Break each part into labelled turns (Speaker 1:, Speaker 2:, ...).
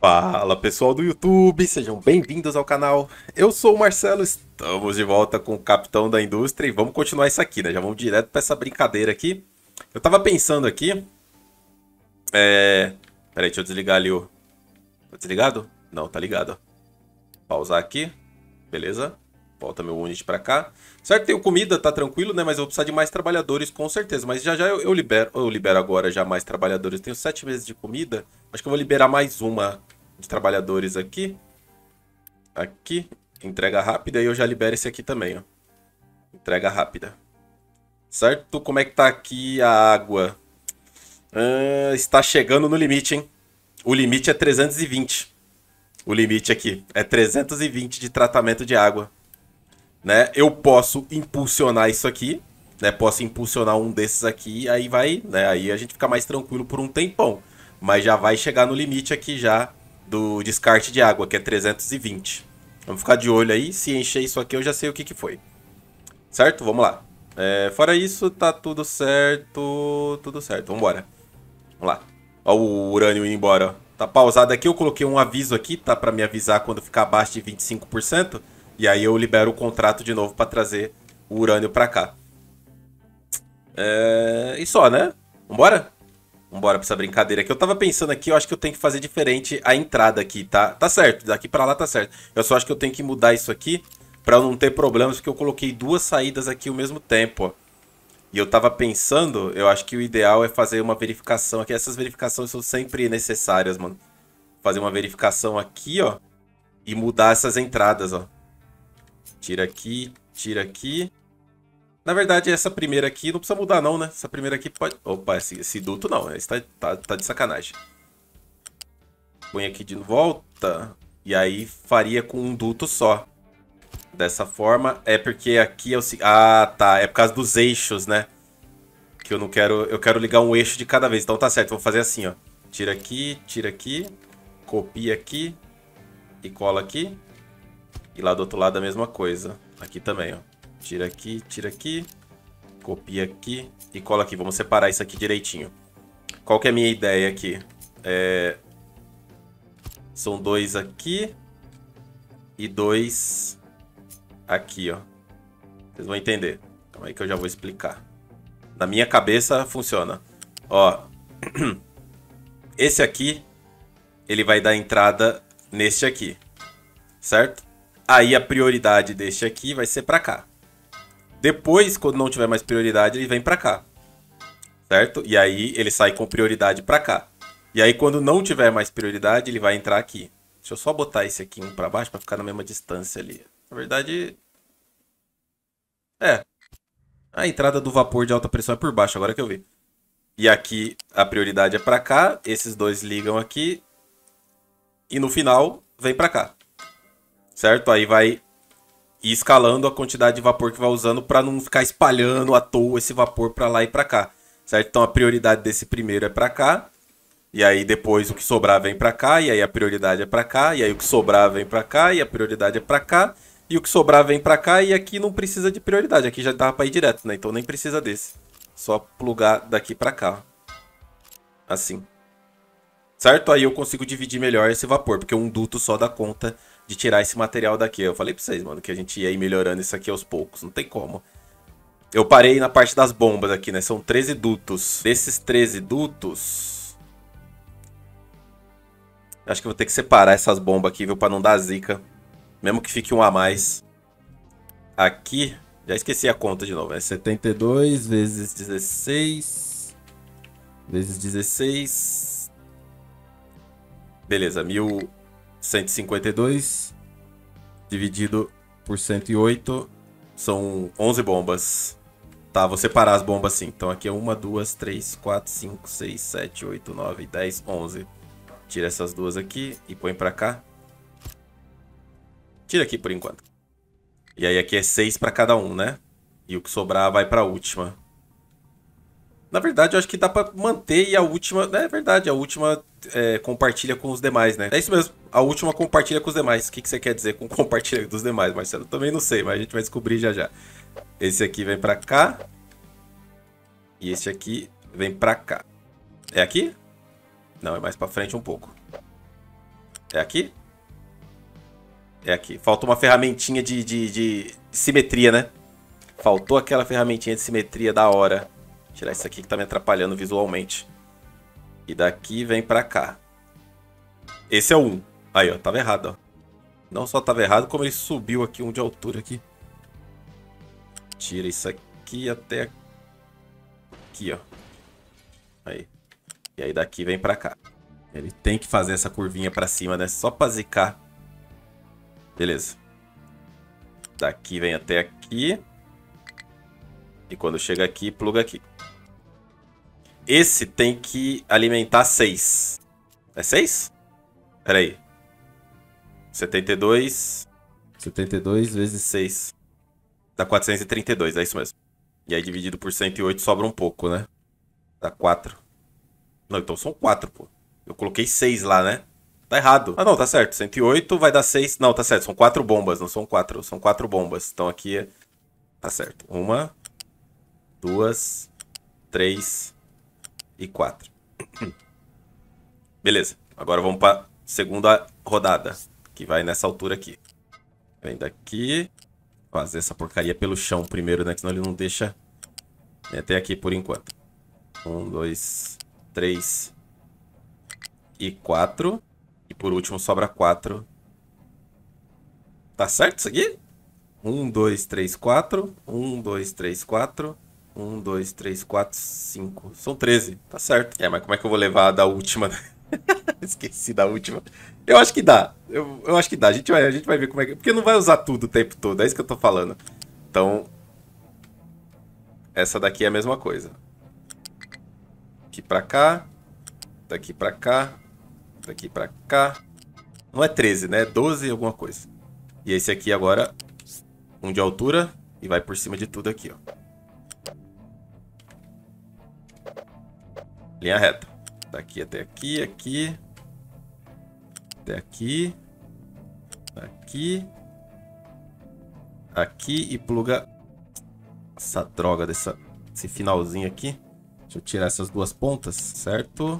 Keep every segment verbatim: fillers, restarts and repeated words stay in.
Speaker 1: Fala pessoal do YouTube, sejam bem-vindos ao canal. Eu sou o Marcelo, estamos de volta com o Capitão da Indústria e vamos continuar isso aqui, né? Já vamos direto para essa brincadeira aqui. Eu tava pensando aqui... É... Peraí, deixa eu desligar ali o... Tá desligado? Não, tá ligado. Pausar aqui, beleza. Volta meu unit pra cá. Certo, tenho comida, tá tranquilo, né? Mas eu vou precisar de mais trabalhadores, com certeza. Mas já já eu, eu libero, eu libero agora já mais trabalhadores. Tenho sete meses de comida. Acho que eu vou liberar mais uma de trabalhadores aqui. Aqui, entrega rápida. E eu já libero esse aqui também, ó. Entrega rápida. Certo? Como é que tá aqui a água? Ah, está chegando no limite, hein? O limite é trezentos e vinte. O limite aqui é trezentos e vinte de tratamento de água. Né? Eu posso impulsionar isso aqui, né? Posso impulsionar um desses aqui, aí vai, né? Aí a gente fica mais tranquilo por um tempão. Mas já vai chegar no limite aqui já do descarte de água, que é trezentos e vinte. Vamos ficar de olho aí, se encher isso aqui eu já sei o que que foi. Certo? Vamos lá. É, fora isso, tá tudo certo, tudo certo. Vambora. Vamos lá. Ó o urânio indo embora, ó. Tá pausado aqui, eu coloquei um aviso aqui, tá? Pra me avisar quando ficar abaixo de vinte e cinco por cento. E aí eu libero o contrato de novo pra trazer o urânio pra cá. É... E só, né? Vambora? Vambora pra essa brincadeira aqui. Eu tava pensando aqui, eu acho que eu tenho que fazer diferente a entrada aqui, tá? Tá certo, daqui pra lá tá certo. Eu só acho que eu tenho que mudar isso aqui pra eu não ter problemas, porque eu coloquei duas saídas aqui ao mesmo tempo, ó. E eu tava pensando, eu acho que o ideal é fazer uma verificação aqui. Essas verificações são sempre necessárias, mano. Fazer uma verificação aqui, ó. E mudar essas entradas, ó. Tira aqui, tira aqui. Na verdade, essa primeira aqui não precisa mudar não, né? Essa primeira aqui pode... Opa, esse, esse duto não. Esse tá, tá, tá de sacanagem. Põe aqui de volta. E aí faria com um duto só. Dessa forma. É porque aqui é o... Ah, tá. É por causa dos eixos, né? Que eu não quero... Eu quero ligar um eixo de cada vez. Então tá certo. Vou fazer assim, ó. Tira aqui, tira aqui. Copia aqui. E cola aqui. E lá do outro lado a mesma coisa. Aqui também, ó. Tira aqui, tira aqui. Copia aqui e cola aqui. Vamos separar isso aqui direitinho. Qual que é a minha ideia aqui? É... São dois aqui. E dois aqui, ó. Vocês vão entender. Calma aí que eu já vou explicar. Na minha cabeça funciona. Ó. Esse aqui, ele vai dar entrada neste aqui. Certo? Aí a prioridade deste aqui vai ser pra cá. Depois, quando não tiver mais prioridade, ele vem pra cá. Certo? E aí ele sai com prioridade pra cá. E aí quando não tiver mais prioridade, ele vai entrar aqui. Deixa eu só botar esse aqui um pra baixo pra ficar na mesma distância ali. Na verdade... É. A entrada do vapor de alta pressão é por baixo, agora que eu vi. E aqui a prioridade é pra cá. Esses dois ligam aqui. E no final, vem pra cá. Certo? Aí vai ir escalando a quantidade de vapor que vai usando para não ficar espalhando à toa esse vapor para lá e para cá. Certo? Então a prioridade desse primeiro é para cá. E aí depois o que sobrar vem para cá. E aí a prioridade é para cá. E aí o que sobrar vem para cá. E a prioridade é para cá. E o que sobrar vem para cá. E aqui não precisa de prioridade. Aqui já dá para ir direto, né? Então nem precisa desse. Só plugar daqui para cá. Assim. Certo? Aí eu consigo dividir melhor esse vapor. Porque um duto só dá conta de tirar esse material daqui. Eu falei pra vocês, mano, que a gente ia ir melhorando isso aqui aos poucos. Não tem como. Eu parei na parte das bombas aqui, né? São treze dutos. Desses treze dutos... Acho que eu vou ter que separar essas bombas aqui, viu? Pra não dar zica. Mesmo que fique um a mais. Aqui... Já esqueci a conta de novo. É setenta e dois vezes dezesseis... Vezes dezesseis... Beleza, mil... cento e cinquenta e dois dividido por cento e oito são onze bombas. Tá, vou separar as bombas assim. Então aqui é uma, duas, três, quatro, cinco, seis, sete, oito, nove, dez, onze. Tira essas duas aqui e põe pra cá. Tira aqui por enquanto. E aí aqui é seis pra cada um, né? E o que sobrar vai pra última. Na verdade, eu acho que dá pra manter e a última... É verdade, a última é, compartilha com os demais, né? É isso mesmo, a última compartilha com os demais. O que, que você quer dizer com compartilha dos demais, Marcelo? Também não sei, mas a gente vai descobrir já já. Esse aqui vem pra cá. E esse aqui vem pra cá. É aqui? Não, é mais pra frente um pouco. É aqui? É aqui. Falta uma ferramentinha de, de, de simetria, né? Faltou aquela ferramentinha de simetria da hora. Vou tirar isso aqui que tá me atrapalhando visualmente. E daqui vem pra cá. Esse é o um. Aí, ó. Tava errado, ó. Não só tava errado, como ele subiu aqui um de altura aqui. Tira isso aqui até aqui, ó. Aí. E aí daqui vem pra cá. Ele tem que fazer essa curvinha pra cima, né? Só pra zicar. Beleza. Daqui vem até aqui. E quando chega aqui, pluga aqui. Esse tem que alimentar seis. É seis? Pera aí. setenta e dois. setenta e dois vezes seis. Dá quatrocentos e trinta e dois, é isso mesmo. E aí dividido por cento e oito sobra um pouco, né? Dá quatro. Não, então são quatro, pô. Eu coloquei seis lá, né? Tá errado. Ah, não, tá certo. cento e oito vai dar seis. Não, tá certo. São quatro bombas, não são quatro. São quatro bombas. Então aqui é... Tá certo. Uma, duas, três e quatro. Beleza. Agora vamos pra segunda rodada. Que vai nessa altura aqui. Vem daqui. Fazer essa porcaria pelo chão primeiro, né? Que senão ele não deixa... Até aqui por enquanto. Um, dois, três e quatro. E por último sobra quatro. Tá certo isso aqui? Um, dois, três, quatro. Um, dois, três, quatro. Um, dois, três, quatro, cinco. São treze. Tá certo. É, mas como é que eu vou levar a da última, né? Esqueci da última. Eu acho que dá. Eu, eu acho que dá. A gente, vai, a gente vai ver como é que... Porque não vai usar tudo o tempo todo. É isso que eu tô falando. Então... Essa daqui é a mesma coisa. Aqui pra cá. Daqui pra cá. Daqui pra cá. Não é treze, né? É doze e alguma coisa. E esse aqui agora... Um de altura. E vai por cima de tudo aqui, ó. Linha reta. Daqui até aqui, aqui. Até aqui. Aqui. Aqui e pluga... Essa droga dessa, desse finalzinho aqui. Deixa eu tirar essas duas pontas, certo?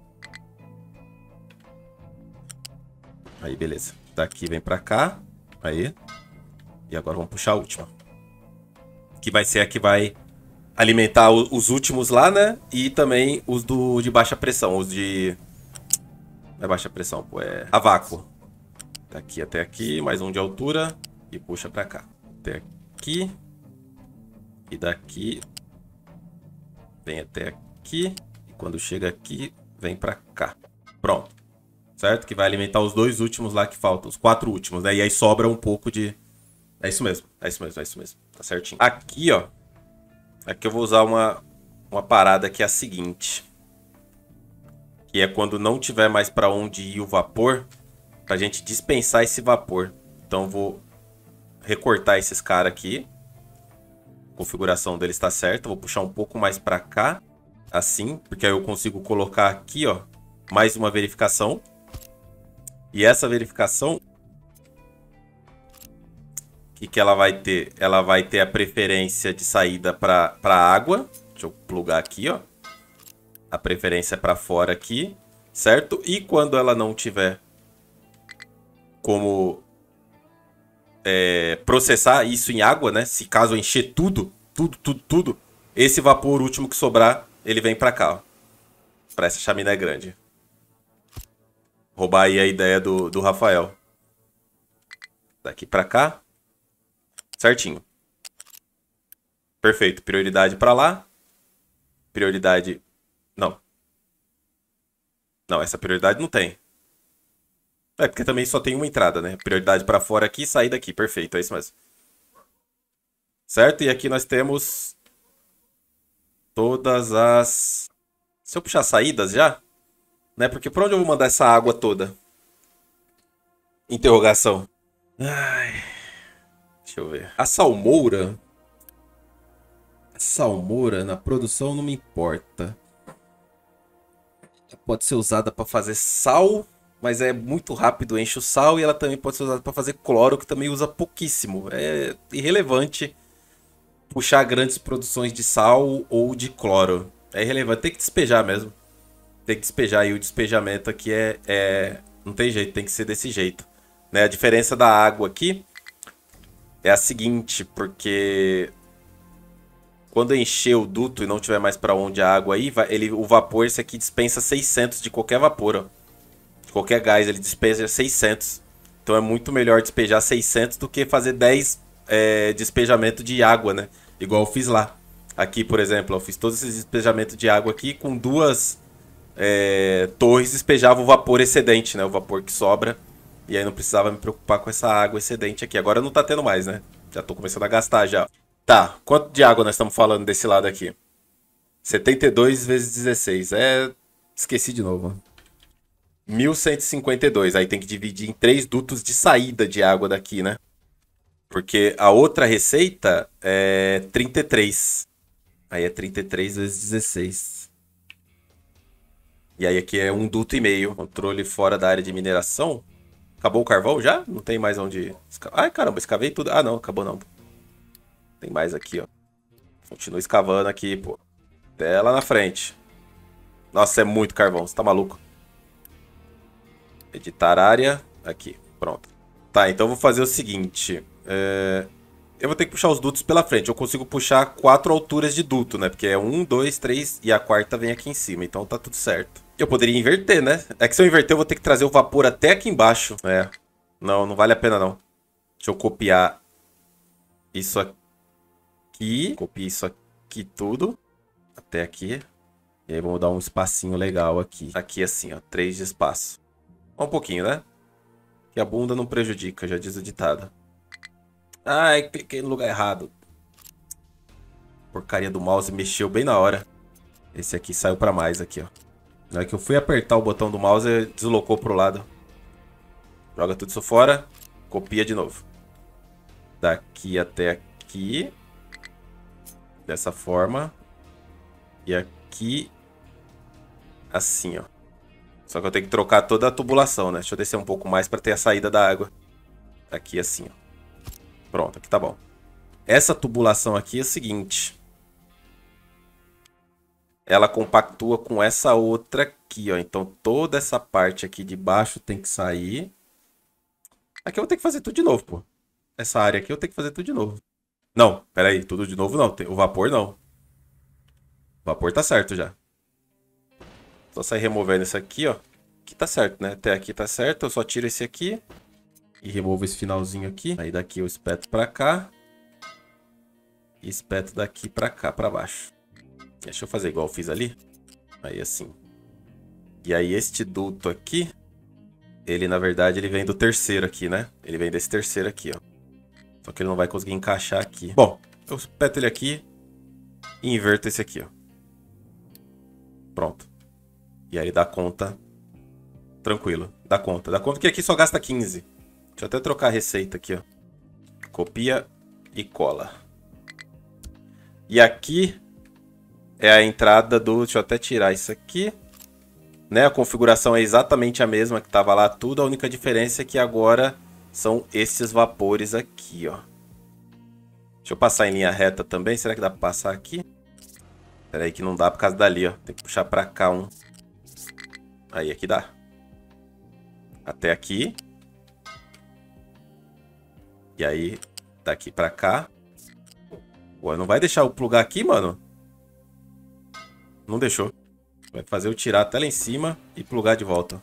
Speaker 1: Aí, beleza. Daqui vem pra cá. Aí. E agora vamos puxar a última. Que vai ser a que vai alimentar os últimos lá, né? E também os do, de baixa pressão. Os de... Não é baixa pressão, pô. É a vácuo. Daqui até aqui. Mais um de altura. E puxa pra cá. Até aqui. E daqui vem até aqui. E quando chega aqui, vem pra cá. Pronto. Certo? Que vai alimentar os dois últimos lá que faltam. Os quatro últimos, né? E aí sobra um pouco de... É isso mesmo. É isso mesmo, é isso mesmo. Tá certinho. Aqui, ó. Aqui eu vou usar uma, uma parada que é a seguinte. Que é quando não tiver mais pra onde ir o vapor. Pra gente dispensar esse vapor. Então eu vou recortar esses caras aqui. A configuração dele está certa. Vou puxar um pouco mais para cá. Assim. Porque aí eu consigo colocar aqui, ó. Mais uma verificação. E essa verificação... O que, que ela vai ter? Ela vai ter a preferência de saída para água. Deixa eu plugar aqui, ó. A preferência é para fora aqui. Certo? E quando ela não tiver como... É, processar isso em água, né? Se caso eu encher tudo, tudo, tudo, tudo, esse vapor último que sobrar, ele vem pra cá, ó. Pra essa chaminé grande. Roubar aí a ideia do, do Rafael. Daqui pra cá. Certinho. Perfeito. Prioridade pra lá. Prioridade... Não. Não, essa prioridade não tem. É, porque também só tem uma entrada, né? Prioridade para fora aqui e saída aqui. Perfeito, é isso mesmo. Certo? E aqui nós temos todas as... Se eu puxar saídas já, né? Porque por onde eu vou mandar essa água toda? Interrogação. Ai... Deixa eu ver. A salmoura... A salmoura na produção não me importa. Pode ser usada para fazer sal... Mas é muito rápido, enche o sal. E ela também pode ser usada para fazer cloro, que também usa pouquíssimo. É irrelevante puxar grandes produções de sal ou de cloro. É irrelevante, tem que despejar mesmo. Tem que despejar. E o despejamento aqui é, é, Não tem jeito, tem que ser desse jeito. Né? A diferença da água aqui é a seguinte, porque quando encher o duto e não tiver mais para onde a água ir, vai, ele, o vapor, esse aqui dispensa seiscentos de qualquer vapor, ó. De qualquer gás, ele dispensa seiscentos. Então é muito melhor despejar seiscentos do que fazer dez é, despejamento de água, né? Igual eu fiz lá. Aqui, por exemplo, eu fiz todos esses despejamentos de água aqui com duas é, torres, despejava o vapor excedente, né? O vapor que sobra. E aí não precisava me preocupar com essa água excedente aqui. Agora não tá tendo mais, né? Já tô começando a gastar já. Tá, quanto de água nós estamos falando desse lado aqui? setenta e dois vezes dezesseis. É... Esqueci de novo. mil cento e cinquenta e dois. Aí tem que dividir em três dutos de saída de água daqui, né? Porque a outra receita é trinta e três. Aí é trinta e três vezes dezesseis. E aí aqui é um duto e meio. Controle fora da área de mineração. Acabou o carvão já? Não tem mais onde... Ai, caramba, escavei tudo. Ah, não, acabou não. Tem mais aqui, ó. Continua escavando aqui, pô. Até lá na frente. Nossa, é muito carvão. Você tá maluco? Editar área. Aqui, pronto. Tá, então eu vou fazer o seguinte. É... Eu vou ter que puxar os dutos pela frente. Eu consigo puxar quatro alturas de duto, né? Porque é um, dois, três e a quarta vem aqui em cima. Então tá tudo certo. Eu poderia inverter, né? É que se eu inverter eu vou ter que trazer o vapor até aqui embaixo. É. Não, não vale a pena não. Deixa eu copiar isso aqui. Copio isso aqui tudo. Até aqui. E aí vamos dar um espacinho legal aqui. Aqui assim, ó. Três de espaço. Um pouquinho, né? Que a bunda não prejudica, já diz o ditado. Ai, cliquei no lugar errado. Porcaria do mouse mexeu bem na hora. Esse aqui saiu pra mais aqui, ó. Na hora que eu fui apertar o botão do mouse, ele deslocou pro lado. Joga tudo isso fora. Copia de novo. Daqui até aqui. Dessa forma. E aqui. Assim, ó. Só que eu tenho que trocar toda a tubulação, né? Deixa eu descer um pouco mais pra ter a saída da água. Aqui assim, ó. Pronto, aqui tá bom. Essa tubulação aqui é o seguinte. Ela compactua com essa outra aqui, ó. Então toda essa parte aqui de baixo tem que sair. Aqui eu vou ter que fazer tudo de novo, pô. Essa área aqui eu tenho que fazer tudo de novo. Não, pera aí, tudo de novo não. O vapor não. O vapor tá certo já. Só sair removendo isso aqui, ó. Aqui tá certo, né? Até aqui tá certo. Eu só tiro esse aqui. E removo esse finalzinho aqui. Aí daqui eu espeto pra cá. E espeto daqui pra cá, pra baixo. Deixa eu fazer igual eu fiz ali. Aí assim. E aí este duto aqui. Ele, na verdade, ele vem do terceiro aqui, né? Ele vem desse terceiro aqui, ó. Só que ele não vai conseguir encaixar aqui. Bom, eu espeto ele aqui. E inverto esse aqui, ó. Pronto. E aí dá conta. Tranquilo. Dá conta. Dá conta que aqui só gasta quinze. Deixa eu até trocar a receita aqui, ó. Copia e cola. E aqui é a entrada do... Deixa eu até tirar isso aqui. Né? A configuração é exatamente a mesma que estava lá tudo. A única diferença é que agora são esses vapores aqui, ó. Deixa eu passar em linha reta também. Será que dá para passar aqui? Espera aí que não dá por causa dali, ó. Tem que puxar para cá um. Aí, aqui dá. Até aqui. E aí, daqui pra cá. Pô, não vai deixar eu plugar aqui, mano? Não deixou. Vai fazer eu tirar até lá em cima e plugar de volta.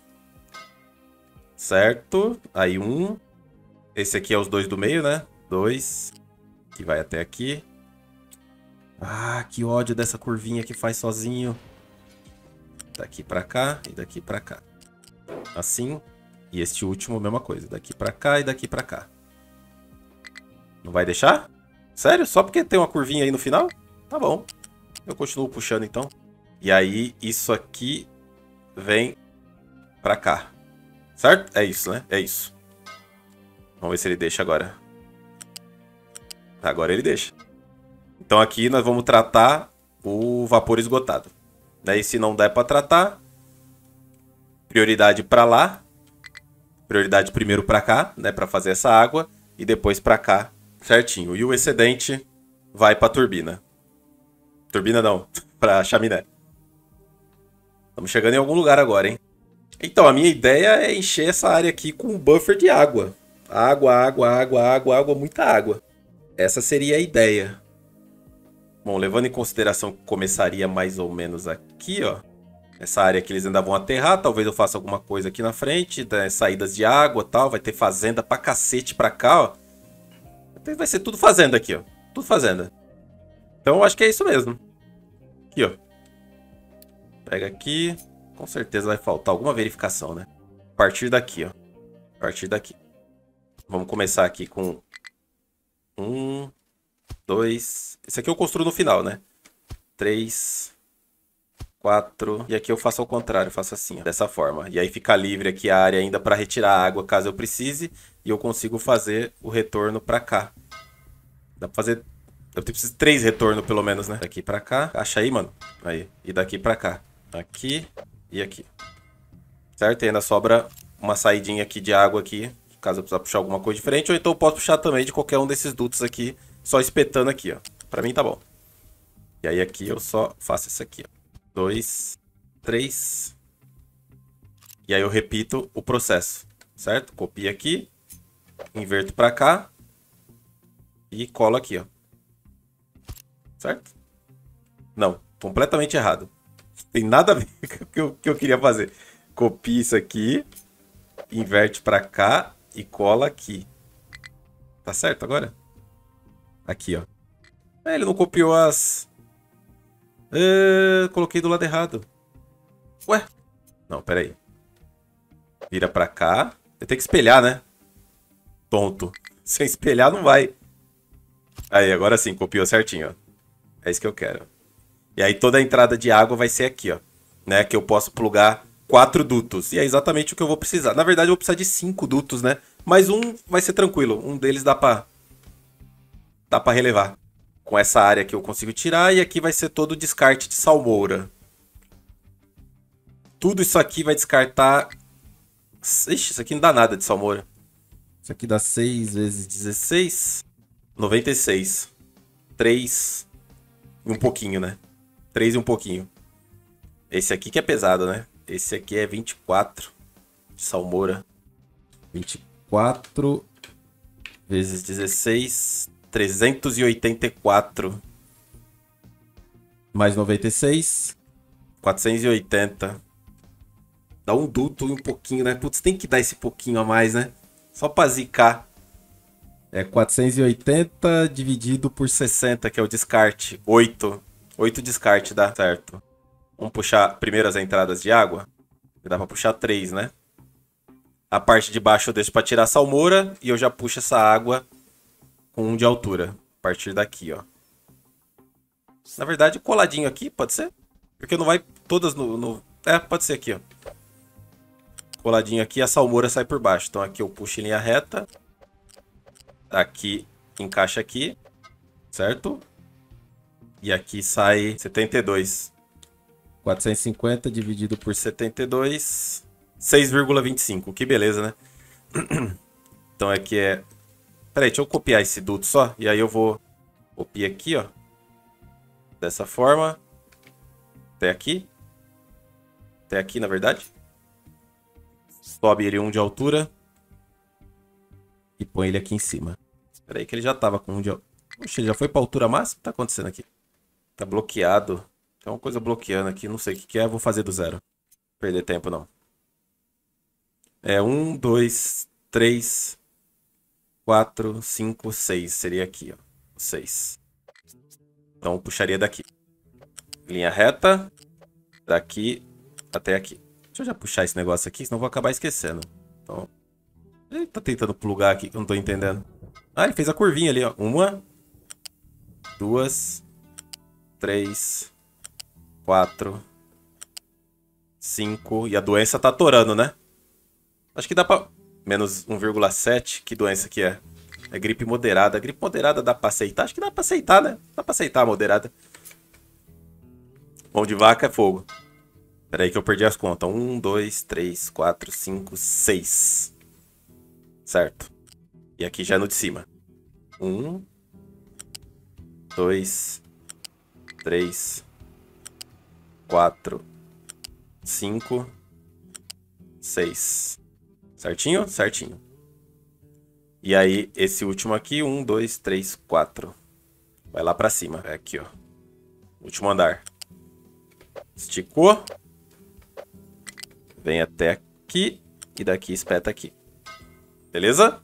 Speaker 1: Certo. Aí um. Esse aqui é os dois do meio, né? Dois. Que vai até aqui. Ah, que ódio dessa curvinha que faz sozinho. Daqui pra cá e daqui pra cá. Assim. E este último, mesma coisa. Daqui pra cá e daqui pra cá. Não vai deixar? Sério? Só porque tem uma curvinha aí no final? Tá bom. Eu continuo puxando então. E aí, isso aqui vem pra cá. Certo? É isso, né? É isso. Vamos ver se ele deixa agora. Agora ele deixa. Então aqui nós vamos tratar o vapor esgotado. Daí se não der pra tratar, prioridade pra lá. Prioridade primeiro pra cá, né? Pra fazer essa água. E depois pra cá. Certinho. E o excedente vai pra turbina. Turbina não. Pra chaminé. Estamos chegando em algum lugar agora, hein? Então, a minha ideia é encher essa área aqui com um buffer de água. Água, água, água, água, água, muita água. Essa seria a ideia. Bom, levando em consideração que começaria mais ou menos aqui, ó. Essa área que eles ainda vão aterrar, talvez eu faça alguma coisa aqui na frente, né, saídas de água e tal, vai ter fazenda pra cacete pra cá, ó. Vai ser tudo fazenda aqui, ó. Tudo fazenda. Então eu acho que é isso mesmo. Aqui, ó. Pega aqui. Com certeza vai faltar alguma verificação, né? A partir daqui, ó. A partir daqui. Vamos começar aqui com... Um... Dois... Esse aqui eu construo no final, né? Três... Quatro... E aqui eu faço ao contrário, faço assim, ó. Dessa forma. E aí fica livre aqui a área ainda para retirar a água caso eu precise. E eu consigo fazer o retorno para cá. Dá pra fazer... Eu preciso de três retornos pelo menos, né? Daqui pra cá. Acha aí, mano. Aí. E daqui pra cá. Aqui e aqui. Certo? E ainda sobra uma saidinha aqui de água aqui. Caso eu precisar puxar alguma coisa diferente. Ou então eu posso puxar também de qualquer um desses dutos aqui. Só espetando aqui, ó. Pra mim tá bom. E aí aqui eu só faço isso aqui, ó. Dois. Três. E aí eu repito o processo. Certo? Copio aqui. Inverto pra cá. E colo aqui, ó. Certo? Não, completamente errado. Tem nada a ver com o que eu, que eu queria fazer. Copia isso aqui, inverte pra cá e cola aqui. Tá certo agora? Aqui, ó. É, ele não copiou as... É, coloquei do lado errado. Ué? Não, pera aí. Vira pra cá. Eu tenho que espelhar, né? Tonto. Sem espelhar não vai. Aí, agora sim, copiou certinho, ó. É isso que eu quero. E aí toda a entrada de água vai ser aqui, ó. Né? Que eu posso plugar quatro dutos. E é exatamente o que eu vou precisar. Na verdade eu vou precisar de cinco dutos, né? Mas um vai ser tranquilo. Um deles dá pra... Dá pra relevar. Com essa área que eu consigo tirar. E aqui vai ser todo o descarte de salmoura. Tudo isso aqui vai descartar... Ixi, isso aqui não dá nada de salmoura. Isso aqui dá seis vezes dezesseis. noventa e seis. três... E um pouquinho, né? três e um pouquinho. Esse aqui que é pesado, né? Esse aqui é vinte e quatro de salmoura. vinte e quatro vezes dezesseis. trezentos e oitenta e quatro. Mais noventa e seis. quatrocentos e oitenta. Dá um duto e um pouquinho, né? Putz, tem que dar esse pouquinho a mais, né? Só pra zicar. É quatrocentos e oitenta dividido por sessenta, que é o descarte. oito. oito descarte dá certo. Vamos puxar primeiro as entradas de água. Dá pra puxar três, né? A parte de baixo eu deixo pra tirar a salmoura. E eu já puxo essa água com um de altura. A partir daqui, ó. Na verdade, coladinho aqui, pode ser? Porque não vai todas no... no... É, pode ser aqui, ó. Coladinho aqui, a salmoura sai por baixo. Então aqui eu puxo em linha reta. Aqui encaixa aqui, certo? E aqui sai setenta e dois. quatrocentos e cinquenta dividido por setenta e dois, seis vírgula vinte e cinco. Que beleza, né? Então aqui é... Peraí, deixa eu copiar esse duto só. E aí eu vou copiar aqui, ó. Dessa forma. Até aqui. Até aqui, na verdade. Sobe ele um de altura. E põe ele aqui em cima. Espera aí que ele já tava com um de... Oxe, ele já foi pra altura máxima? O que tá acontecendo aqui? Tá bloqueado. Tem uma coisa bloqueando aqui. Não sei o que que é. Vou fazer do zero. Não perder tempo, não. É um, dois, três, quatro, cinco, seis. Seria aqui, ó. seis. Então eu puxaria daqui. Linha reta. Daqui até aqui. Deixa eu já puxar esse negócio aqui, senão eu vou acabar esquecendo. Então... Ele tá tentando plugar aqui, que eu não tô entendendo. Ah, ele fez a curvinha ali, ó. Uma. Duas. Três. Quatro. Cinco. E a doença tá atorando, né? Acho que dá pra... Menos um vírgula sete. Que doença que é? É gripe moderada. A gripe moderada dá pra aceitar? Acho que dá pra aceitar, né? Dá pra aceitar a moderada. Mão de vaca é fogo. Pera aí que eu perdi as contas. Um, dois, três, quatro, cinco, seis. Certo. E aqui já é no de cima. Um. Dois. Três. Quatro. Cinco. seis. Certinho? Certinho. E aí, esse último aqui, um, dois, três, quatro. Vai lá pra cima. É aqui, ó. Último andar. Esticou. Vem até aqui. E daqui espeta aqui. Beleza?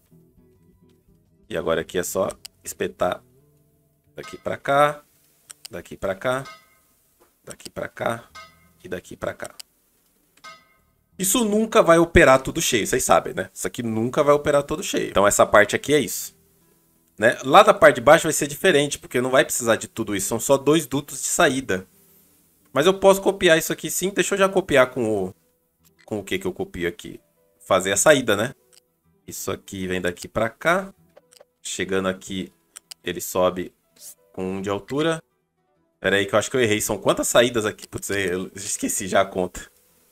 Speaker 1: E agora aqui é só espetar daqui pra cá. Daqui pra cá. Daqui pra cá. E daqui pra cá. Isso nunca vai operar tudo cheio, vocês sabem, né? Isso aqui nunca vai operar todo cheio. Então essa parte aqui é isso. Né? Lá da parte de baixo vai ser diferente, porque não vai precisar de tudo isso. São só dois dutos de saída. Mas eu posso copiar isso aqui sim. Deixa eu já copiar com o... Com o que que eu copio aqui? Fazer a saída, né? Isso aqui vem daqui pra cá. Chegando aqui, ele sobe com um de altura. Pera aí que eu acho que eu errei. São quantas saídas aqui? Putz, eu esqueci já a conta.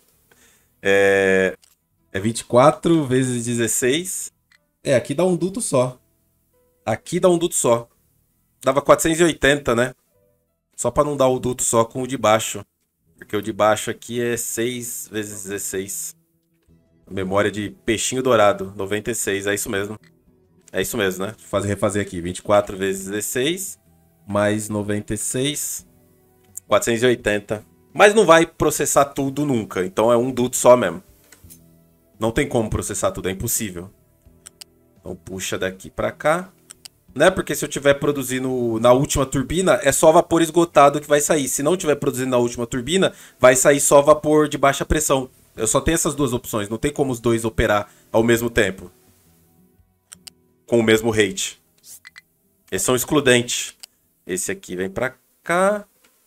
Speaker 1: É, é vinte e quatro vezes dezesseis. É, aqui dá um duto só. Aqui dá um duto só. Dava quatrocentos e oitenta, né? Só pra não dar o duto só com o de baixo. Porque o de baixo aqui é seis vezes dezesseis. Memória de peixinho dourado, noventa e seis. É isso mesmo. É isso mesmo, né? Vou fazer, refazer aqui. vinte e quatro vezes dezesseis. Mais noventa e seis. quatrocentos e oitenta. Mas não vai processar tudo nunca. Então é um duto só mesmo. Não tem como processar tudo. É impossível. Então puxa daqui pra cá. Né? Porque se eu estiver produzindo na última turbina, é só vapor esgotado que vai sair. Se não estiver produzindo na última turbina, vai sair só vapor de baixa pressão. Eu só tenho essas duas opções. Não tem como os dois operar ao mesmo tempo. Com o mesmo rate. Esses são excludentes. Esse aqui vem pra cá.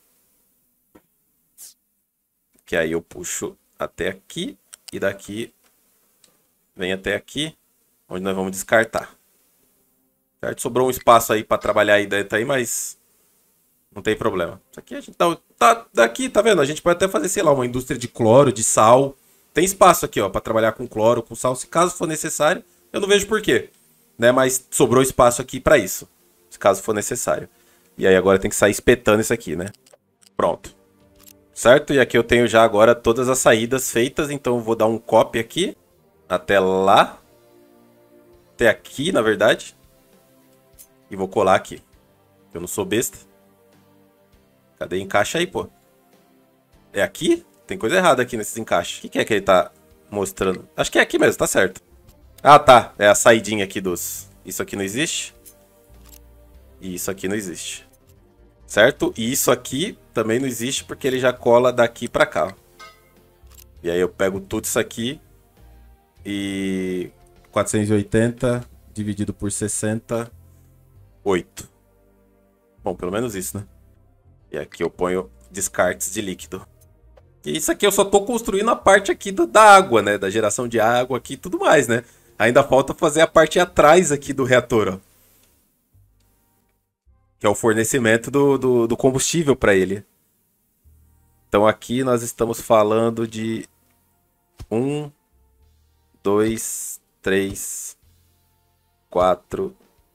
Speaker 1: Que aí eu puxo até aqui. E daqui vem até aqui. Onde nós vamos descartar. Certo? Sobrou um espaço aí pra trabalhar aí dentro aí, mas não tem problema. Isso aqui a gente tá, tá daqui, tá vendo? A gente pode até fazer, sei lá, uma indústria de cloro, de sal. Tem espaço aqui, ó, pra trabalhar com cloro, com sal, se caso for necessário. Eu não vejo por quê, né? Mas sobrou espaço aqui pra isso, se caso for necessário. E aí agora tem que sair espetando isso aqui, né? Pronto. Certo? E aqui eu tenho já agora todas as saídas feitas, então eu vou dar um copy aqui até lá. Até aqui, na verdade. E vou colar aqui. Eu não sou besta. Cadê? Encaixa aí, pô. É aqui? Tem coisa errada aqui nesses encaixes. O que, que é que ele tá mostrando? Acho que é aqui mesmo, tá certo. Ah, tá. É a saidinha aqui dos... Isso aqui não existe. E isso aqui não existe. Certo? E isso aqui também não existe porque ele já cola daqui pra cá. E aí eu pego tudo isso aqui. E... quatrocentos e oitenta dividido por sessenta... oito. Bom, pelo menos isso, né? E aqui eu ponho descartes de líquido. E isso aqui eu só tô construindo a parte aqui do, da água, né? Da geração de água aqui e tudo mais, né? Ainda falta fazer a parte atrás aqui do reator, ó. Que é o fornecimento do, do, do combustível para ele. Então aqui nós estamos falando de um, dois, três, quatro...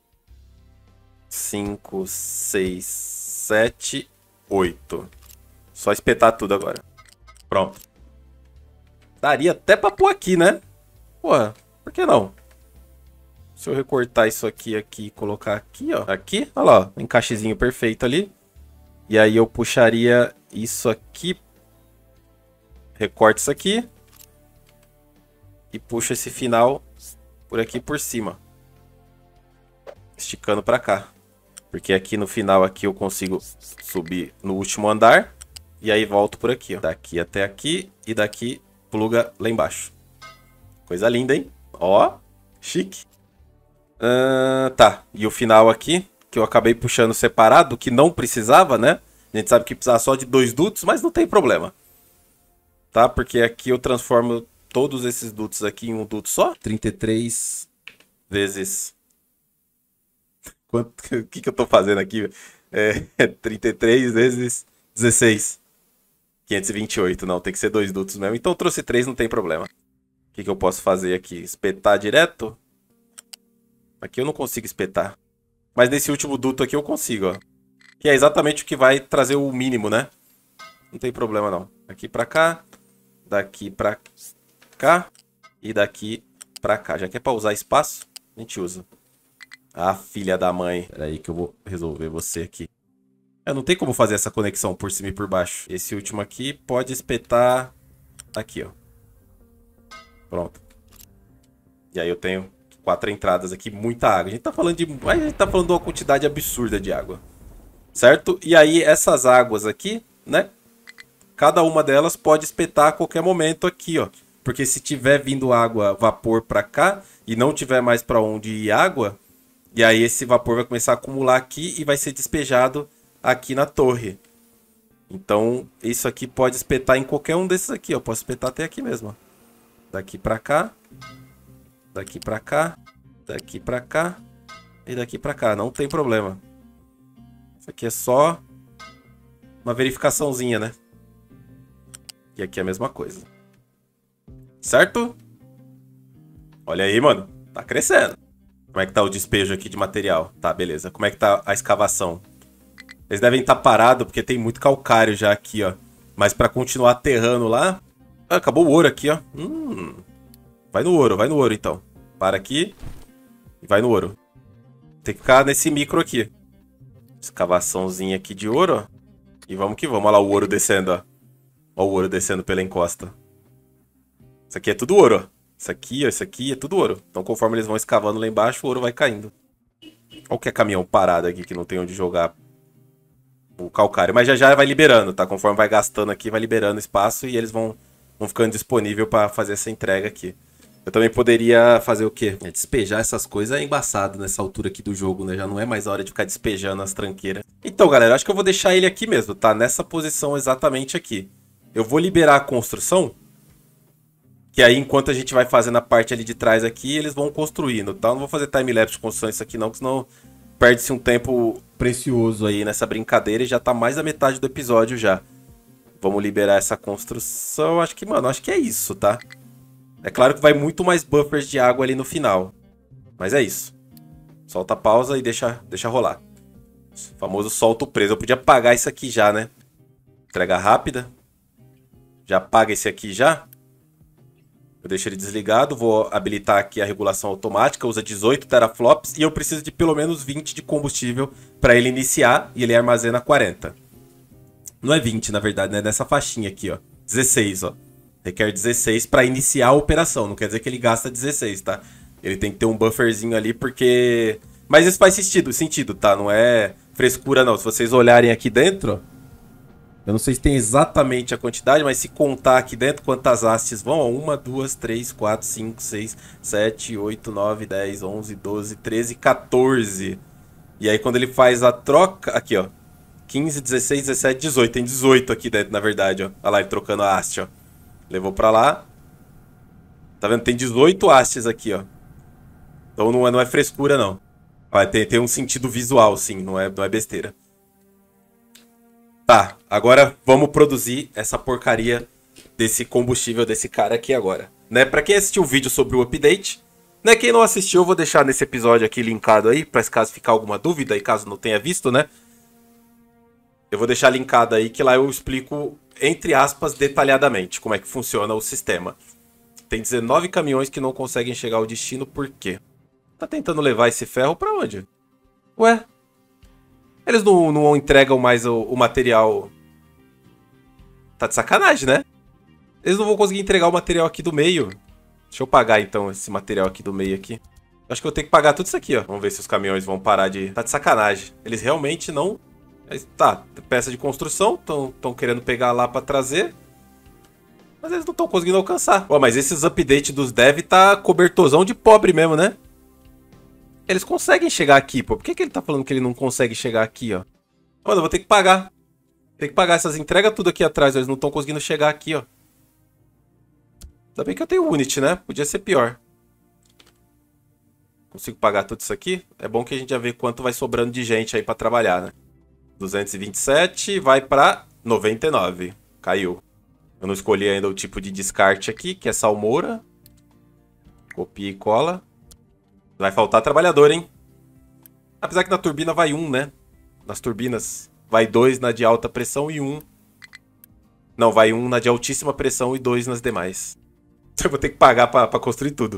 Speaker 1: cinco, seis, sete, oito. Só espetar tudo agora. Pronto. Daria até pra pôr aqui, né? Porra, por que não? Se eu recortar isso aqui, aqui e colocar aqui, ó. Aqui, olha lá, ó, um encaixezinho perfeito ali. E aí eu puxaria isso aqui. Recorto isso aqui. E puxo esse final por aqui por cima. Esticando pra cá. Porque aqui no final aqui eu consigo subir no último andar. E aí volto por aqui, ó. Daqui até aqui e daqui pluga lá embaixo. Coisa linda, hein? Ó, chique. Uh, tá, e o final aqui, que eu acabei puxando separado, que não precisava, né? A gente sabe que precisava só de dois dutos, mas não tem problema. Tá, porque aqui eu transformo todos esses dutos aqui em um duto só. trinta e três vezes... O que, que eu tô fazendo aqui? É trinta e três vezes dezesseis. quinhentos e vinte e oito. Não, tem que ser dois dutos mesmo. Então eu trouxe três, não tem problema. O que, que eu posso fazer aqui? Espetar direto? Aqui eu não consigo espetar. Mas nesse último duto aqui eu consigo, ó. Que é exatamente o que vai trazer o mínimo, né? Não tem problema não. Aqui pra cá. Daqui pra cá e daqui pra cá. Já que é pra usar espaço, a gente usa. Ah, filha da mãe. Pera aí que eu vou resolver você aqui. Eu não tem como fazer essa conexão por cima e por baixo. Esse último aqui pode espetar aqui, ó. Pronto. E aí eu tenho quatro entradas aqui, muita água. A gente tá falando de, a gente tá falando de uma quantidade absurda de água. Certo? E aí essas águas aqui, né? Cada uma delas pode espetar a qualquer momento aqui, ó. Porque se tiver vindo água, vapor pra cá e não tiver mais pra onde ir água, e aí esse vapor vai começar a acumular aqui e vai ser despejado aqui na torre. Então, isso aqui pode espetar em qualquer um desses aqui, ó. Posso espetar até aqui mesmo, ó. Daqui pra cá. Daqui pra cá. Daqui pra cá. E daqui pra cá. Não tem problema. Isso aqui é só uma verificaçãozinha, né? E aqui é a mesma coisa. Certo? Olha aí, mano. Tá crescendo. Como é que tá o despejo aqui de material? Tá, beleza. Como é que tá a escavação? Eles devem estar parados, porque tem muito calcário já aqui, ó. Mas pra continuar aterrando lá... Ah, acabou o ouro aqui, ó. Hum. Vai no ouro, vai no ouro, então. Para aqui. E vai no ouro. Tem que ficar nesse micro aqui. Escavaçãozinha aqui de ouro, ó. E vamos que vamos. Olha lá o ouro descendo, ó. Olha o ouro descendo pela encosta. Isso aqui é tudo ouro, ó. Isso aqui, ó. Isso aqui é tudo ouro. Então, conforme eles vão escavando lá embaixo, o ouro vai caindo. Olha o que é caminhão parado aqui, que não tem onde jogar o calcário. Mas já já vai liberando, tá? Conforme vai gastando aqui, vai liberando espaço e eles vão, vão ficando disponíveis para fazer essa entrega aqui. Eu também poderia fazer o quê? É, despejar essas coisas é embaçado nessa altura aqui do jogo, né? Já não é mais a hora de ficar despejando as tranqueiras. Então, galera, acho que eu vou deixar ele aqui mesmo, tá? Nessa posição exatamente aqui. Eu vou liberar a construção, que aí enquanto a gente vai fazendo a parte ali de trás aqui, eles vão construindo, tá? Eu não vou fazer time-lapse de construção isso aqui não, porque senão perde-se um tempo precioso aí nessa brincadeira e já tá mais da metade do episódio já. Vamos liberar essa construção. Acho que, mano, acho que é isso, tá? É claro que vai muito mais buffers de água ali no final. Mas é isso. Solta a pausa e deixa, deixa rolar. O famoso solta o preso. Eu podia apagar isso aqui já, né? Entrega rápida. Já apaga esse aqui já. Eu deixo ele desligado, vou habilitar aqui a regulação automática, usa dezoito teraflops e eu preciso de pelo menos vinte de combustível para ele iniciar e ele armazena quarenta. Não é vinte, na verdade, né? Nessa faixinha aqui, ó. dezesseis, ó. Requer dezesseis para iniciar a operação, não quer dizer que ele gasta dezesseis, tá? Ele tem que ter um bufferzinho ali porque... Mas isso faz sentido, sentido, tá? Não é frescura não. Se vocês olharem aqui dentro, ó. Eu não sei se tem exatamente a quantidade, mas se contar aqui dentro quantas hastes vão, ó, uma, duas, três, quatro, cinco, seis, sete, oito, nove, dez, onze, doze, treze, quatorze. E aí quando ele faz a troca, aqui ó, quinze, dezesseis, dezessete, dezoito, tem dezoito aqui dentro na verdade, ó. Olha lá ele trocando a haste, ó. Levou pra lá. Tá vendo? Tem dezoito hastes aqui, ó. Então não é, não é frescura não. Vai ter, ter um sentido visual sim, não é, não é besteira. Tá, agora vamos produzir essa porcaria desse combustível desse cara aqui agora. Né? Pra quem assistiu o vídeo sobre o update, né? Quem não assistiu, eu vou deixar nesse episódio aqui linkado aí, pra caso ficar alguma dúvida e caso não tenha visto, né? Eu vou deixar linkado aí que lá eu explico, entre aspas, detalhadamente como é que funciona o sistema. Tem dezenove caminhões que não conseguem chegar ao destino, por quê? Tá tentando levar esse ferro pra onde? Ué? Eles não, não entregam mais o, o material. Tá de sacanagem, né? Eles não vão conseguir entregar o material aqui do meio. Deixa eu pagar, então, esse material aqui do meio aqui. Acho que eu tenho que pagar tudo isso aqui, ó. Vamos ver se os caminhões vão parar de... Tá de sacanagem. Eles realmente não... Tá, peça de construção. Estão querendo pegar lá pra trazer. Mas eles não estão conseguindo alcançar. Pô, mas esses updates dos dev tá cobertorzão de pobre mesmo, né? Eles conseguem chegar aqui, pô. Por que, que ele tá falando que ele não consegue chegar aqui, ó? Mano, eu vou ter que pagar. Tem que pagar essas entregas tudo aqui atrás. Eles não estão conseguindo chegar aqui, ó. Ainda bem que eu tenho Unity, né? Podia ser pior. Consigo pagar tudo isso aqui? É bom que a gente já vê quanto vai sobrando de gente aí pra trabalhar, né? duzentos e vinte e sete vai pra noventa e nove. Caiu. Eu não escolhi ainda o tipo de descarte aqui, que é salmoura. Copia e cola. Vai faltar trabalhador, hein? Apesar que na turbina vai um, né? Nas turbinas vai dois na de alta pressão e um... Não, vai um na de altíssima pressão e dois nas demais. Eu vou ter que pagar pra, pra construir tudo.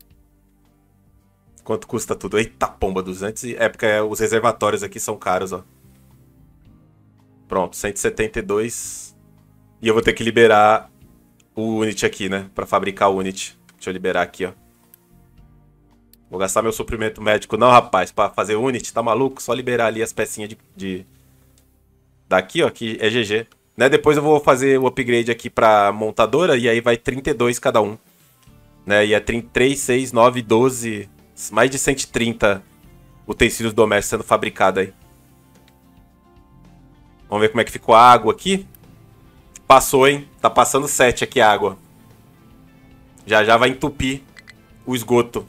Speaker 1: Quanto custa tudo? Eita pomba, duzentos e... É porque os reservatórios aqui são caros, ó. Pronto, cento e setenta e dois. E eu vou ter que liberar o Unity aqui, né? Pra fabricar o Unity. Deixa eu liberar aqui, ó. Vou gastar meu suprimento médico. Não, rapaz, pra fazer Unity, tá maluco? Só liberar ali as pecinhas de... de... Daqui, ó, que é G G. Né? Depois eu vou fazer o upgrade aqui pra montadora. E aí vai trinta e dois cada um. Né? E é trinta e três, seis, nove, doze... Mais de cento e trinta utensílios domésticos sendo fabricados aí. Vamos ver como é que ficou a água aqui. Passou, hein? Tá passando sete aqui a água. Já já vai entupir o esgoto.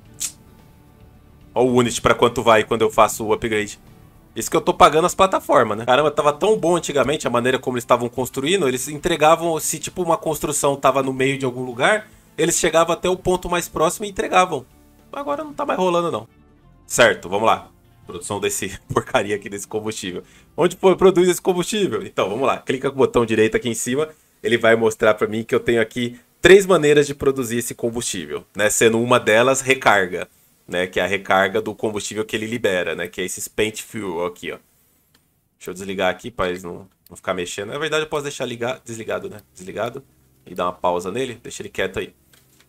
Speaker 1: Olha o Unity pra quanto vai quando eu faço o upgrade. Isso que eu tô pagando as plataformas, né? Caramba, tava tão bom antigamente a maneira como eles estavam construindo. Eles entregavam, se tipo uma construção tava no meio de algum lugar, eles chegavam até o ponto mais próximo e entregavam. Agora não tá mais rolando, não. Certo, vamos lá. Produção desse porcaria aqui, desse combustível. Onde foi, produz esse combustível? Então, vamos lá. Clica com o botão direito aqui em cima. Ele vai mostrar pra mim que eu tenho aqui três maneiras de produzir esse combustível, né? Sendo uma delas recarga, né? Que é a recarga do combustível que ele libera, né? Que é esse spent fuel aqui, ó. Deixa eu desligar aqui pra eles não, não ficar mexendo. Na verdade, eu posso deixar ligar, desligado, né? Desligado. E dar uma pausa nele. Deixa ele quieto aí.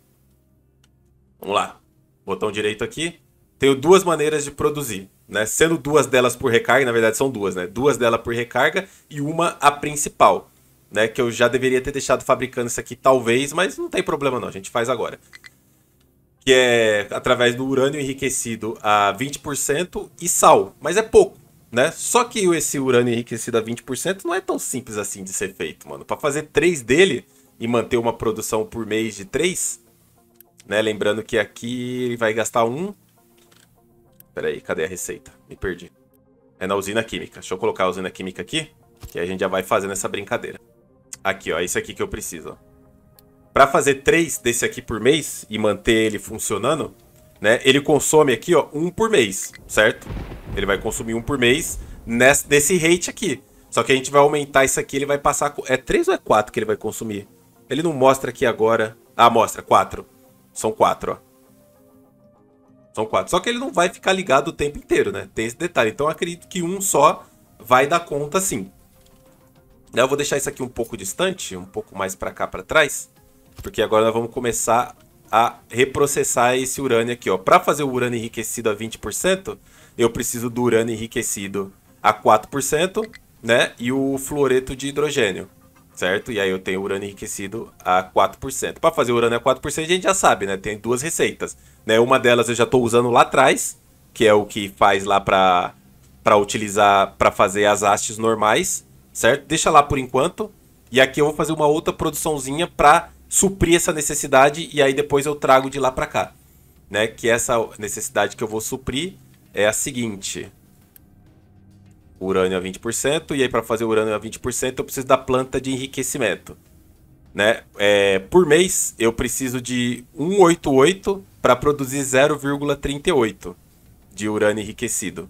Speaker 1: Vamos lá. Botão direito aqui. Tenho duas maneiras de produzir, né? Sendo duas delas por recarga, na verdade são duas, né? Duas delas por recarga e uma a principal, né? Que eu já deveria ter deixado fabricando isso aqui talvez, mas não tem problema não, a gente faz agora. Que é através do urânio enriquecido a vinte por cento e sal, mas é pouco, né? Só que esse urânio enriquecido a vinte por cento não é tão simples assim de ser feito, mano. Para fazer três dele e manter uma produção por mês de três... Né? Lembrando que aqui ele vai gastar um... Pera aí, cadê a receita? Me perdi. É na usina química. Deixa eu colocar a usina química aqui, que a gente já vai fazendo essa brincadeira. Aqui, ó. Isso aqui que eu preciso. Para fazer três desse aqui por mês e manter ele funcionando, né? Ele consome aqui, ó, um por mês, certo? Ele vai consumir um por mês nesse, nesse rate aqui. Só que a gente vai aumentar isso aqui, ele vai passar... É três ou é quatro que ele vai consumir? Ele não mostra aqui agora... Ah, mostra, quatro. São quatro, ó. São quatro. Só que ele não vai ficar ligado o tempo inteiro, né? Tem esse detalhe. Então eu acredito que um só vai dar conta sim. Eu vou deixar isso aqui um pouco distante, um pouco mais pra cá, pra trás. Porque agora nós vamos começar a reprocessar esse urânio aqui, ó. Pra fazer o urânio enriquecido a vinte por cento, eu preciso do urânio enriquecido a quatro por cento, né? E o fluoreto de hidrogênio. Certo? E aí eu tenho urânio enriquecido a quatro por cento. Para fazer urânio a quatro por cento a gente já sabe, né? Tem duas receitas. Né? Uma delas eu já estou usando lá atrás, que é o que faz lá para para utilizar para fazer as hastes normais, certo? Deixa lá por enquanto. E aqui eu vou fazer uma outra produçãozinha para suprir essa necessidade e aí depois eu trago de lá para cá. Né? Que essa necessidade que eu vou suprir é a seguinte... Urânio a vinte por cento, e aí para fazer urânio a vinte por cento eu preciso da planta de enriquecimento. Né? É, por mês eu preciso de cento e oitenta e oito para produzir zero vírgula trinta e oito de urânio enriquecido.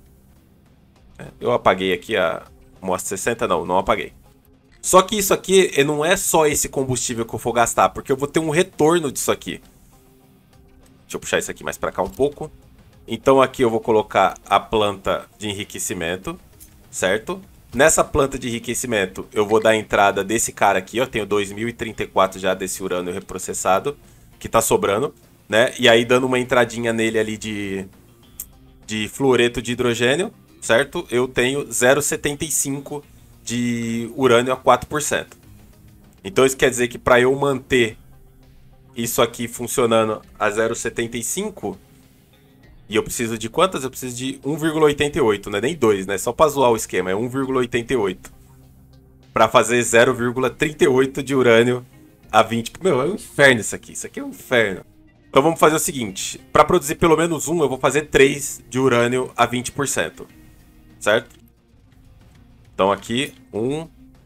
Speaker 1: Eu apaguei aqui a mostra sessenta, não, não apaguei. Só que isso aqui não é só esse combustível que eu for gastar, porque eu vou ter um retorno disso aqui. Deixa eu puxar isso aqui mais para cá um pouco. Então aqui eu vou colocar a planta de enriquecimento. Certo? Nessa planta de enriquecimento, eu vou dar a entrada desse cara aqui, ó. Tenho dois mil e trinta e quatro já desse urânio reprocessado, que tá sobrando, né? E aí dando uma entradinha nele ali de, de fluoreto de hidrogênio, certo? Eu tenho zero vírgula setenta e cinco de urânio a quatro por cento. Então isso quer dizer que para eu manter isso aqui funcionando a zero vírgula setenta e cinco... E eu preciso de quantas? Eu preciso de um vírgula oitenta e oito, não é nem dois, né? Só pra zoar o esquema, é um vírgula oitenta e oito. Pra fazer zero vírgula trinta e oito de urânio a vinte. Meu, é um inferno isso aqui, isso aqui é um inferno. Então vamos fazer o seguinte, pra produzir pelo menos um, eu vou fazer três de urânio a vinte por cento. Certo? Então aqui, um,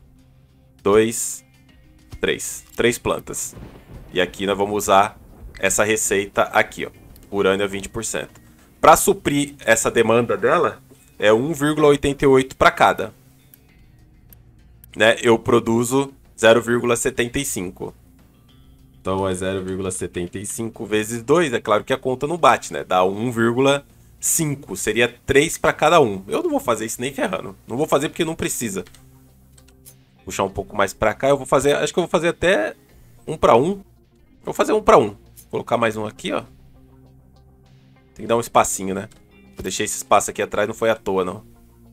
Speaker 1: dois, três. Três plantas. E aqui nós vamos usar essa receita aqui, ó. Urânio a vinte por cento. Para suprir essa demanda dela, é um vírgula oitenta e oito para cada. Né? Eu produzo zero vírgula setenta e cinco. Então é zero vírgula setenta e cinco vezes dois. É claro que a conta não bate, né? Dá um vírgula cinco. Seria três para cada um. Eu não vou fazer isso nem ferrando. Não vou fazer porque não precisa. Puxar um pouco mais para cá. Eu vou fazer... Acho que eu vou fazer até um para um. Eu vou fazer um para um. Vou colocar mais um aqui, ó. Tem que dar um espacinho, né? Eu deixei esse espaço aqui atrás, não foi à toa, não.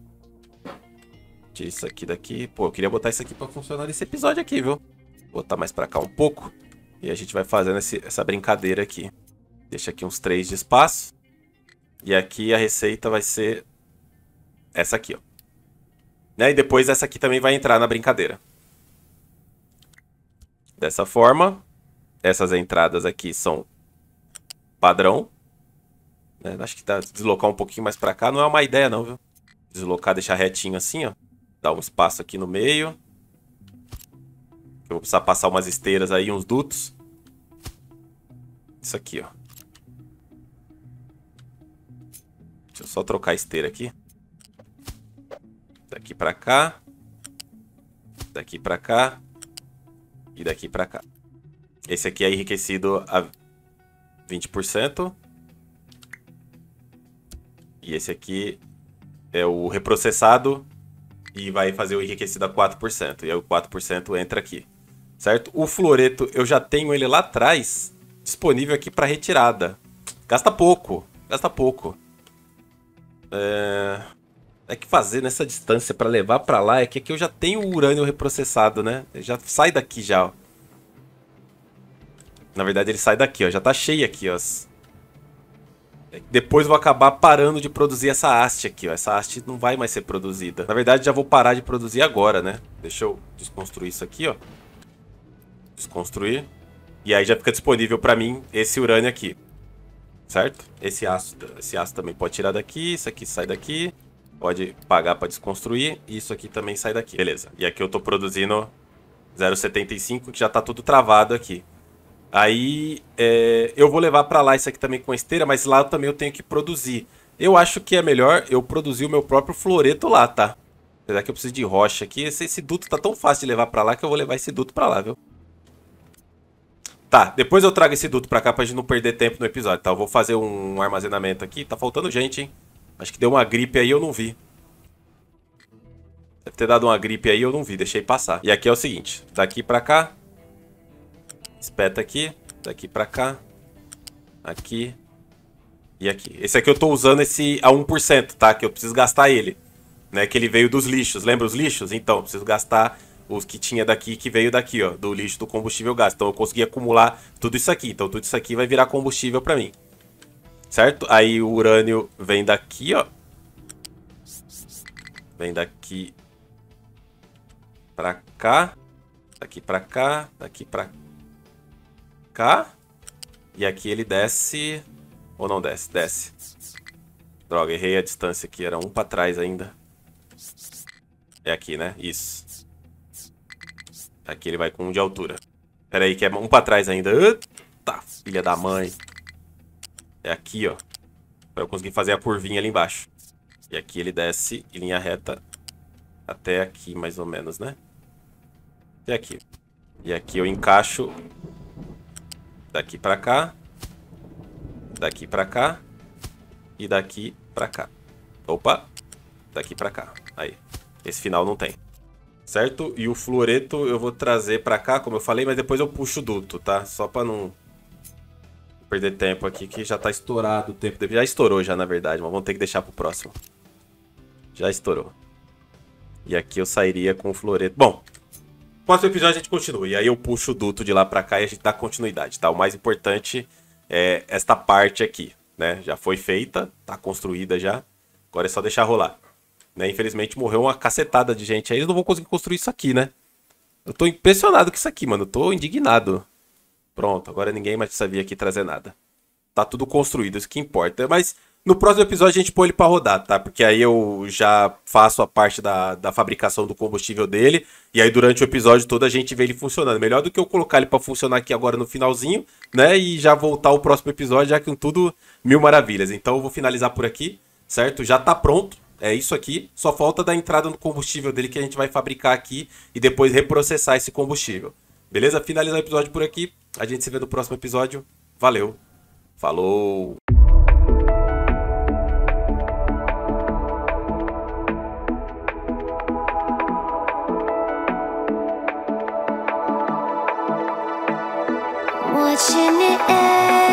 Speaker 1: Tira isso aqui daqui. Pô, eu queria botar isso aqui pra funcionar nesse episódio aqui, viu? Vou botar mais pra cá um pouco. E a gente vai fazendo esse, essa brincadeira aqui. Deixa aqui uns três de espaço. E aqui a receita vai ser essa aqui, ó. Né? E depois essa aqui também vai entrar na brincadeira. Dessa forma. Essas entradas aqui são padrão. Né? Acho que tá, deslocar um pouquinho mais pra cá não é uma ideia não, viu? Deslocar, deixar retinho assim, ó. Dar um espaço aqui no meio. Eu vou precisar passar umas esteiras aí, uns dutos. Isso aqui, ó. Deixa eu só trocar a esteira aqui. Daqui pra cá. Daqui pra cá. E daqui pra cá. Esse aqui é enriquecido a vinte por cento. E esse aqui é o reprocessado e vai fazer o enriquecido a quatro por cento. E aí o quatro por cento entra aqui, certo? O fluoreto eu já tenho ele lá atrás, disponível aqui para retirada. Gasta pouco, gasta pouco. É... é que fazer nessa distância para levar para lá é que aqui eu já tenho o urânio reprocessado, né? Ele já sai daqui já, ó. Na verdade ele sai daqui, ó. Já tá cheio aqui, ó. Depois eu vou acabar parando de produzir essa haste aqui, ó. Essa haste não vai mais ser produzida. Na verdade, já vou parar de produzir agora, né? Deixa eu desconstruir isso aqui, ó. Desconstruir. E aí já fica disponível pra mim esse urânio aqui. Certo? Esse aço, esse aço também pode tirar daqui. Isso aqui sai daqui. Pode pagar pra desconstruir. E isso aqui também sai daqui. Beleza. E aqui eu tô produzindo zero vírgula setenta e cinco, que já tá tudo travado aqui. Aí é, eu vou levar pra lá isso aqui também com esteira, mas lá também eu tenho que produzir. Eu acho que é melhor eu produzir o meu próprio fluoreto lá, tá? Apesar que eu preciso de rocha aqui. Esse, esse duto tá tão fácil de levar pra lá que eu vou levar esse duto pra lá, viu? Tá, depois eu trago esse duto pra cá pra gente não perder tempo no episódio, tá? Eu vou fazer um armazenamento aqui. Tá faltando gente, hein? Acho que deu uma gripe aí, eu não vi. Deve ter dado uma gripe aí, eu não vi, deixei passar. E aqui é o seguinte, daqui pra cá. Espeta aqui, daqui pra cá, aqui e aqui. Esse aqui eu tô usando esse a um por cento, tá? Que eu preciso gastar ele, né? Que ele veio dos lixos, lembra os lixos? Então, eu preciso gastar os que tinha daqui, que veio daqui, ó, do lixo do combustível gás. Então eu consegui acumular tudo isso aqui, então tudo isso aqui vai virar combustível pra mim. Certo? Aí o urânio vem daqui, ó. Vem daqui pra cá, daqui pra cá, daqui pra cá. Cá. E aqui ele desce. Ou não desce? Desce. Droga, errei a distância aqui. Era um pra trás ainda. É aqui, né? Isso. Aqui ele vai com um de altura. Pera aí, que é um pra trás ainda. Eita, filha da mãe. É aqui, ó. Pra eu conseguir fazer a curvinha ali embaixo. E aqui ele desce em linha reta. Até aqui, mais ou menos, né? Até aqui. E aqui eu encaixo... Daqui pra cá. Daqui pra cá. E daqui pra cá. Opa. Daqui pra cá. Aí. Esse final não tem. Certo? E o fluoreto eu vou trazer pra cá, como eu falei, mas depois eu puxo o duto, tá? Só pra não perder tempo aqui, que já tá estourado o tempo. Já estourou já, na verdade, mas vamos ter que deixar pro próximo. Já estourou. E aqui eu sairia com o fluoreto. Bom... No próximo episódio a gente continua. E aí eu puxo o duto de lá pra cá e a gente dá continuidade, tá? O mais importante é esta parte aqui, né? Já foi feita, tá construída já. Agora é só deixar rolar. Né? Infelizmente morreu uma cacetada de gente aí. Eles não vão conseguir construir isso aqui, né? Eu tô impressionado com isso aqui, mano. Eu tô indignado. Pronto, agora ninguém mais precisa vir aqui trazer nada. Tá tudo construído, isso que importa. Mas... No próximo episódio a gente põe ele pra rodar, tá? Porque aí eu já faço a parte da, da fabricação do combustível dele. E aí durante o episódio todo a gente vê ele funcionando. Melhor do que eu colocar ele pra funcionar aqui agora no finalzinho, né? E já voltar o próximo episódio já com tudo mil maravilhas. Então eu vou finalizar por aqui, certo? Já tá pronto, é isso aqui. Só falta dar entrada no combustível dele que a gente vai fabricar aqui e depois reprocessar esse combustível. Beleza? Finalizar o episódio por aqui. A gente se vê no próximo episódio. Valeu. Falou.
Speaker 2: Watching it end.